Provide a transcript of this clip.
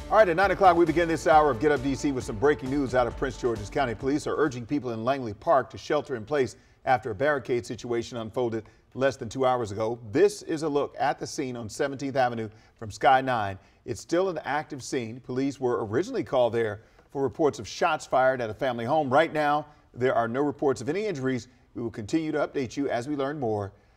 All right, at 9 o'clock, we begin this hour of Get Up DC with some breaking news out of Prince George's County. Police are urging people in Langley Park to shelter in place after a barricade situation unfolded less than 2 hours ago. This is a look at the scene on 17th Avenue from Sky 9. It's still an active scene. Police were originally called there for reports of shots fired at a family home. Right now, there are no reports of any injuries. We will continue to update you as we learn more.